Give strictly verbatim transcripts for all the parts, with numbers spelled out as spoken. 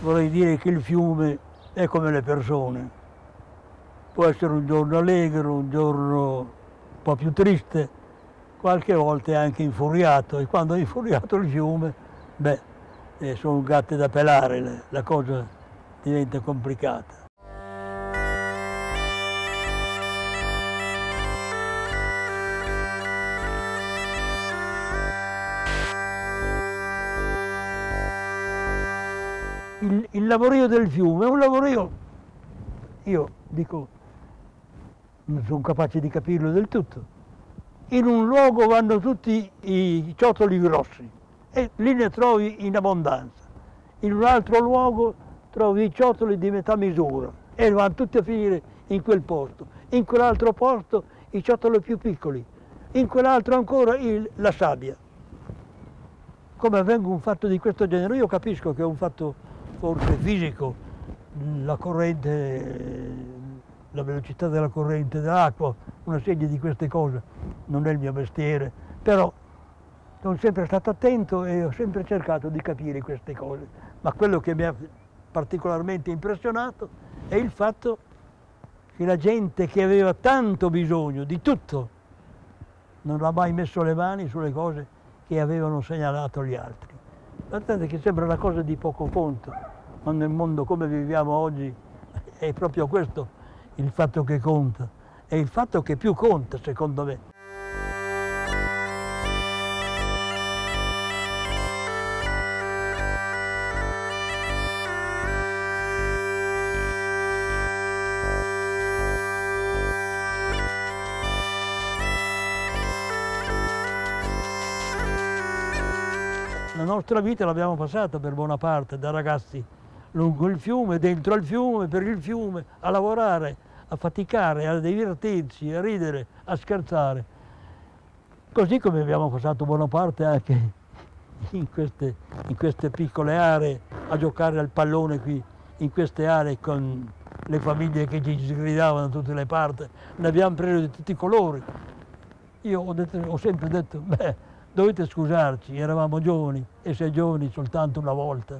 vorrei dire che il fiume è come le persone. Può essere un giorno allegro, un giorno un po' più triste, qualche volta è anche infuriato, e quando è infuriato il fiume, beh, eh, sono gatte da pelare, la cosa diventa complicata. Il, il lavorio del fiume è un lavorio, io dico, non sono capace di capirlo del tutto. In un luogo vanno tutti i ciottoli grossi e lì ne trovi in abbondanza. In un altro luogo trovi i ciottoli di metà misura e vanno tutti a finire in quel posto. In quell'altro posto i ciottoli più piccoli, in quell'altro ancora il, la sabbia. Come avvenga un fatto di questo genere? Io capisco che è un fatto forse fisico, la corrente, la velocità della corrente dell'acqua, una serie di queste cose, non è il mio mestiere, però sono sempre stato attento e ho sempre cercato di capire queste cose. Ma quello che mi ha particolarmente impressionato è il fatto che la gente che aveva tanto bisogno di tutto non ha mai messo le mani sulle cose che avevano segnalato gli altri. Guardate che sembra una cosa di poco conto, ma nel mondo come viviamo oggi è proprio questo il fatto che conta, è il fatto che più conta secondo me. La nostra vita l'abbiamo passata per buona parte da ragazzi lungo il fiume, dentro al fiume, per il fiume, a lavorare, a faticare, a divertirci, a ridere, a scherzare. Così come abbiamo passato buona parte anche in queste, in queste piccole aree, a giocare al pallone qui, in queste aree con le famiglie che ci sgridavano da tutte le parti. Ne abbiamo preso di tutti i colori. Io ho, detto, ho sempre detto, beh, dovete scusarci, eravamo giovani e sei giovani soltanto una volta.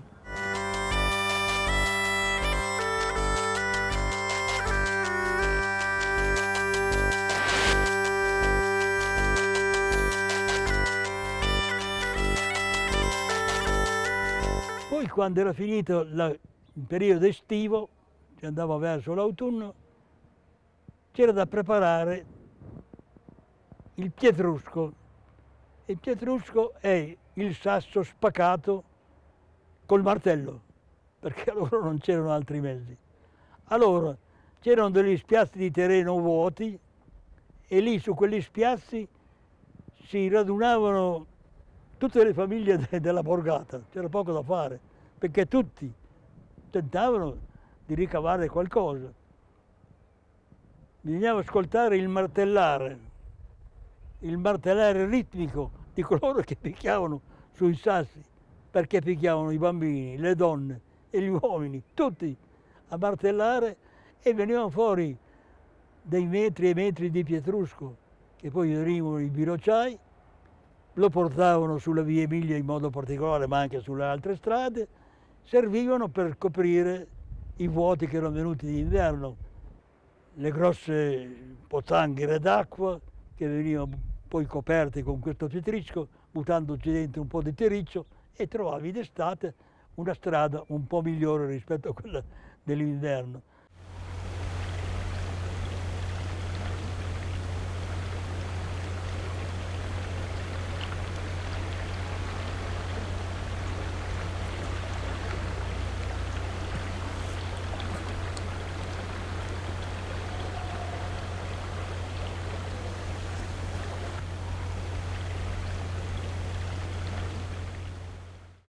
Poi quando era finito la, il periodo estivo, si andava verso l'autunno, c'era da preparare il pietrusco. Il pietrusco è il sasso spaccato col martello, perché allora non c'erano altri mezzi. Allora c'erano degli spiazzi di terreno vuoti e lì su quegli spiazzi si radunavano tutte le famiglie de della borgata, c'era poco da fare, perché tutti tentavano di ricavare qualcosa. Bisognava ascoltare il martellare, il martellare ritmico di coloro che picchiavano sui sassi, perché picchiavano i bambini, le donne e gli uomini, tutti a martellare, e venivano fuori dei metri e metri di pietrusco, che poi venivano i birociai, lo portavano sulla via Emilia in modo particolare, ma anche sulle altre strade, servivano per coprire i vuoti che erano venuti d'inverno, le grosse pozzanghere d'acqua che venivano poi coperte con questo pietriccio, buttandoci dentro un po' di terriccio, e trovavi d'estate una strada un po' migliore rispetto a quella dell'inverno.